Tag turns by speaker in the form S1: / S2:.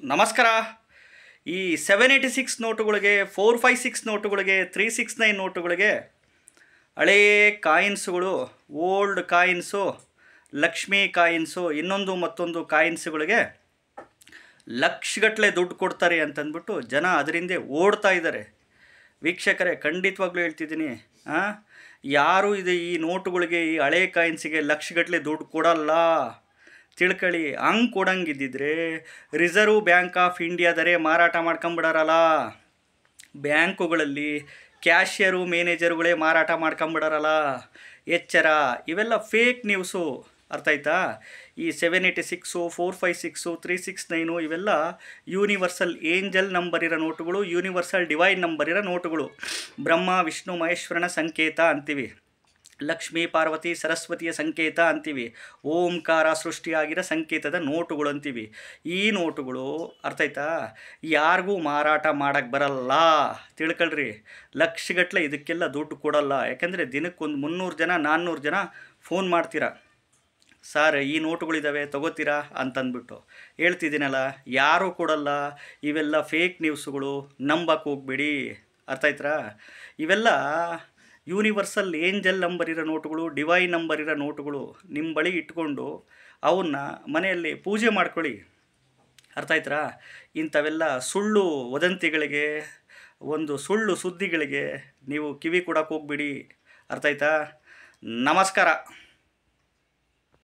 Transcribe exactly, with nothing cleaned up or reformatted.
S1: ನಮಸ್ಕಾರ. ಈ seven eighty six ನೋಟುಗಳಿಗೆ, ಫೋರ್ ಫೈವ್ ಸಿಕ್ಸ್ ನೋಟುಗಳಿಗೆ, ತ್ರೀ ಸಿಕ್ಸ್ ನೈನ್ ನೋಟುಗಳಿಗೆ, ಹಳೇ ಕಾಯಿನ್ಸುಗಳು, ಓಲ್ಡ್ ಕಾಯಿನ್ಸು, ಲಕ್ಷ್ಮಿ ಕಾಯಿನ್ಸು, ಇನ್ನೊಂದು ಮತ್ತೊಂದು ಕಾಯಿನ್ಸುಗಳಿಗೆ ಲಕ್ಷಗಟ್ಟಲೆ ದುಡ್ಡು ಕೊಡ್ತಾರೆ ಅಂತಂದ್ಬಿಟ್ಟು ಜನ ಅದರಿಂದ ಓಡ್ತಾ ಇದ್ದಾರೆ. ವೀಕ್ಷಕರೇ, ಖಂಡಿತವಾಗ್ಲೂ ಹೇಳ್ತಿದ್ದೀನಿ, ಯಾರು ಇದು ಈ ನೋಟುಗಳಿಗೆ, ಈ ಹಳೆ ಕಾಯಿನ್ಸಿಗೆ ಲಕ್ಷಗಟ್ಟಲೆ ದುಡ್ಡು ಕೊಡಲ್ಲ ತಿಳ್ಕೊಳ್ಳಿ. ಹಂಗೆ ಕೊಡಂಗಿದ್ದಿದ್ರೆ ರಿಸರ್ವ್ ಬ್ಯಾಂಕ್ ಆಫ್ ಇಂಡಿಯಾದರೆ ಮಾರಾಟ ಮಾಡ್ಕೊಂಬಿಡಾರಲ್ಲ. ಬ್ಯಾಂಕುಗಳಲ್ಲಿ ಕ್ಯಾಶಿಯರು ಮ್ಯಾನೇಜರುಗಳೇ ಮಾರಾಟ ಮಾಡ್ಕೊಂಬಿಡಾರಲ್ಲ. ಎಚ್ಚರ, ಇವೆಲ್ಲ ಫೇಕ್ ನ್ಯೂಸು, ಅರ್ಥ ಆಯ್ತಾ? ಈ seven eighty six, four five six, three six nine ಇವೆಲ್ಲ ಯೂನಿವರ್ಸಲ್ ಏಂಜಲ್ ನಂಬರ್ ಇರೋ ನೋಟುಗಳು, ಯೂನಿವರ್ಸಲ್ ಡಿವೈನ್ ನಂಬರ್ ಇರೋ ನೋಟುಗಳು. ಬ್ರಹ್ಮ ವಿಷ್ಣು ಮಹೇಶ್ವರನ ಸಂಕೇತ ಅಂತೀವಿ, ಲಕ್ಷ್ಮೀ ಪಾರ್ವತಿ ಸರಸ್ವತಿಯ ಸಂಕೇತ ಅಂತೀವಿ, ಓಂಕಾರ ಸೃಷ್ಟಿಯಾಗಿರೋ ಸಂಕೇತದ ನೋಟುಗಳು ಅಂತೀವಿ. ಈ ನೋಟುಗಳು ಅರ್ಥ ಆಯ್ತಾ, ಯಾರಿಗೂ ಮಾರಾಟ ಮಾಡೋಕ್ಕೆ ಬರಲ್ಲ ತಿಳ್ಕೊಳ್ರಿ. ಲಕ್ಷಗಟ್ಟಲೆ ಇದಕ್ಕೆಲ್ಲ ದುಡ್ಡು ಕೊಡಲ್ಲ. ಯಾಕೆಂದರೆ ದಿನಕ್ಕೊಂದು ಮುನ್ನೂರು ಜನ ನಾನ್ನೂರು ಜನ ಫೋನ್ ಮಾಡ್ತೀರಾ, ಸರ್ ಈ ನೋಟುಗಳಿದ್ದಾವೆ ತಗೋತೀರಾ ಅಂತಂದ್ಬಿಟ್ಟು. ಹೇಳ್ತಿದ್ದೀನಲ್ಲ, ಯಾರೂ ಕೊಡಲ್ಲ. ಇವೆಲ್ಲ ಫೇಕ್ ನ್ಯೂಸ್ಗಳು, ನಂಬಕ್ಕೆ ಹೋಗ್ಬೇಡಿ. ಅರ್ಥ ಆಯ್ತಾ? ಇವೆಲ್ಲ ಯೂನಿವರ್ಸಲ್ ಏಂಜಲ್ ನಂಬರ್ ಇರೋ ನೋಟುಗಳು, ಡಿವೈನ್ ನಂಬರ್ ಇರೋ ನೋಟುಗಳು. ನಿಮ್ಮ ಬಳಿ ಇಟ್ಕೊಂಡು ಅವನ್ನ ಮನೆಯಲ್ಲಿ ಪೂಜೆ ಮಾಡ್ಕೊಳ್ಳಿ. ಅರ್ಥ ಆಯ್ತಾ? ಇಂಥವೆಲ್ಲ ಸುಳ್ಳು ವದಂತಿಗಳಿಗೆ, ಒಂದು ಸುಳ್ಳು ಸುದ್ದಿಗಳಿಗೆ ನೀವು ಕಿವಿ ಕೊಡೋಕೆ ಹೋಗ್ಬಿಡಿ. ಅರ್ಥ ಆಯ್ತಾ? ನಮಸ್ಕಾರ.